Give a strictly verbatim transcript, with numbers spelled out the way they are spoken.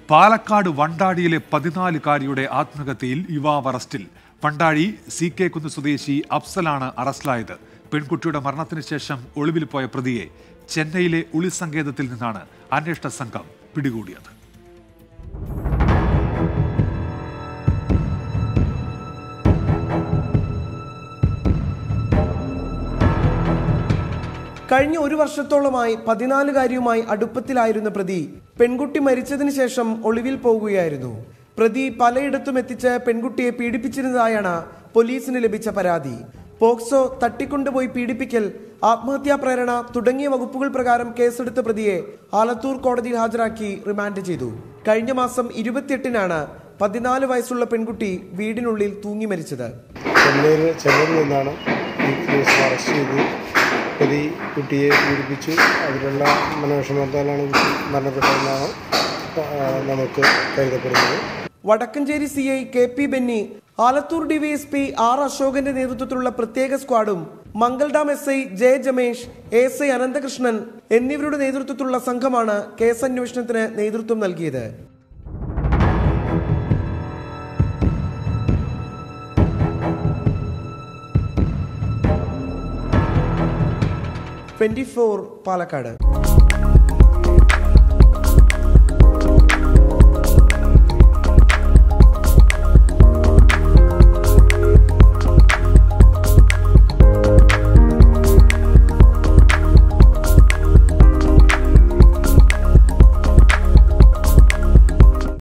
പാലക്കാട് വണ്ടാടിയിലെ പതിനാലുകാരിയുടെ ആത്മഹത്യയിൽ യുവാവ് അറസ്റ്റിൽ. വണ്ടാടി C K കുന്ന് സ്വദേശി അഫ്സലാണ് അറസ്റ്റിലായത്. പെൺകുട്ടിയുടെ മരണത്തിന് ശേഷം ഒളിവിൽ പോയ പ്രതിയെ ചെന്നൈയിലെ ഒളിസങ്കേതത്തിൽ നിന്നാണ് അന്വേഷണ സംഘം പിടികൂടിയത്. കഴിഞ്ഞ ഒരു വർഷത്തോളമായി പതിനാലുകാരിയുമായി അടുപ്പത്തിലായിരുന്ന പ്രതി പെൺകുട്ടി മരിച്ചതിന് ശേഷം ഒളിവിൽ പോകുകയായിരുന്നു. പ്രതി പലയിടത്തും എത്തിച്ച് പെൺകുട്ടിയെ പീഡിപ്പിച്ചിരുന്നതായാണ് പോലീസിന് ലഭിച്ച പരാതി. പോക്സോ, തട്ടിക്കൊണ്ടുപോയി പീഡിപ്പിക്കൽ, ആത്മഹത്യാ പ്രേരണ തുടങ്ങിയ വകുപ്പുകൾ പ്രകാരം കേസെടുത്ത പ്രതിയെ ആലത്തൂർ കോടതിയിൽ ഹാജരാക്കി റിമാൻഡ് ചെയ്തു. കഴിഞ്ഞ മാസം ഇരുപത്തിയെട്ടിനാണ് പതിനാല് വയസ്സുള്ള പെൺകുട്ടി വീടിനുള്ളിൽ തൂങ്ങി മരിച്ചത്. ചെന്നൈയിൽ നിന്നാണ് അറസ്റ്റ് ചെയ്ത് പ്രതി കുട്ടിയെ പീഡിപ്പിച്ചു. അതിലുള്ള മനോവിഷമത്താലാണ് മരണപ്പെട്ടതെന്നാണ് നമുക്ക് കരുതപ്പെടുന്നത്. Vadakkencherry C I K P Benny, Alathur DYSP R അശോകന്റെ നേതൃത്വത്തിലുള്ള പ്രത്യേക സ്ക്വാഡും Mangaldam S I J Jamesh, S I Ananthakrishnan എന്നിവരുടെ നേതൃത്വത്തിലുള്ള സംഘമാണ് കേസന്വേഷണത്തിന് നേതൃത്വം നൽകിയത്. Twenty four Palakkad.